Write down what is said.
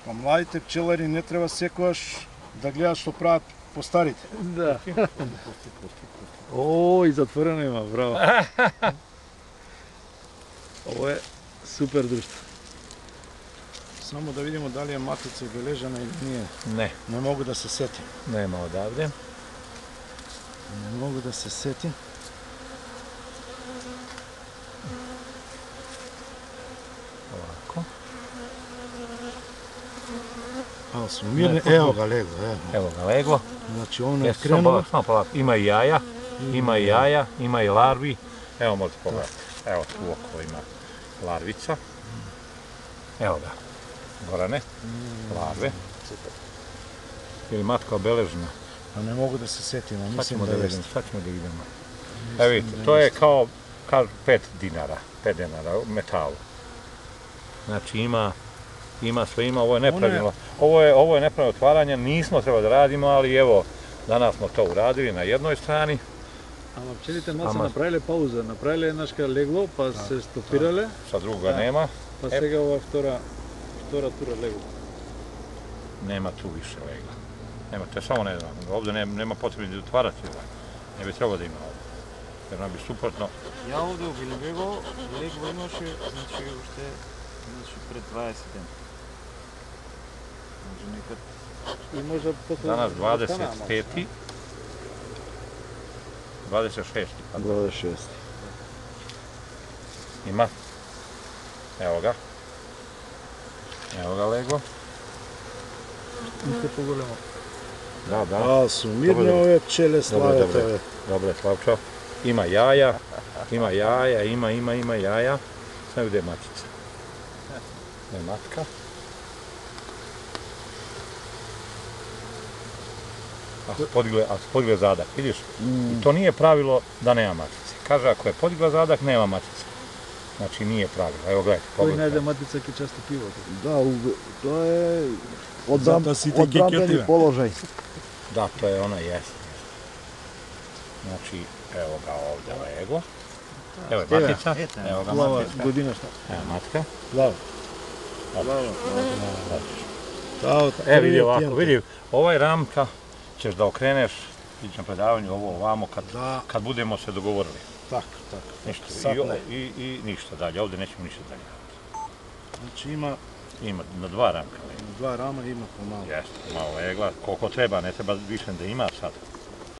Pa mladite pčelari ne treba sekvaš da gledaš što prav postarite. Da. O, i zatvoreno ima, bravo. Ovo je super društvo. Samo da vidimo da li je matica obeležena ili nije. Ne. Ne mogu da se setim. Nema odavde. Ne mogu da se setim. Ovako. Ali su mirni. Evo ga leglo. Evo ga leglo. Znači ono je krenulo. Samo polako. Ima i jaja. Ima i larvi. Evo možete pogledati. Evo tu okolo ima larvica. Evo ga. Gorane. Larve. Ili matka obeležena. A ne mogu da se setim, a Sad mislim ćemo da da jeste. vidimo, sad ćemo da vidimo. Evo vidite, to je kao 5 dinara u metalu. Znači ima sve, ovo je nepravilno. Ovo je nepravilno otvaranje, nismo trebali da radimo, ali evo, danas smo to uradili na jednoj strani. Ама пчелите маса направиле пауза, направиле еднашка легло, па се стопирале. Sa drugoga nema. Па сега ова втора тура легло. Nema tu više legla. Nema, to je samo ne znam, ovdje nema potrebe da otvarati ovaj. Ne bi trebalo da ima ovdje. Jer nam bi suprotno. Ја овде во Билибего легло имаше, значи уште пред 20 дена. Може некад И може после Danas 25. 26. 26. Ima. Evo ga. Evo ga leglo. Уште поголемо. Da. A su mirne ove pčele Slavete. Dobre, Slavčo. Ima jaja, ima jaja. Sve gdje je matica. Gdje je matka. A su podigle zadak, vidiš? I to nije pravilo da nema matice. Kaže, ako je podigla zadak, nema matice. Znači nije pravilo. Evo gledajte, Кој pogledajte. најде матица ќе часто пива. Da, to je Odbrambeni položaj. Da, to je ona, jeste. Znači, evo ga ovdje leglo. Evo je matica. Evo ga Ова matica. годинашна. Evo matka. Glava. Vidi ovako, vidi, ovaj ramka ćeš da okreneš, ići na predavanju ovo ovamo kad budemo se dogovorili. Tako. Ništa, i ništa dalje, ovdje nećemo ništa dalje. Znači ima Na 2 ramka. dva rama, ima pomalo. Jeste, malo legla, koliko treba, ne treba više da ima sad.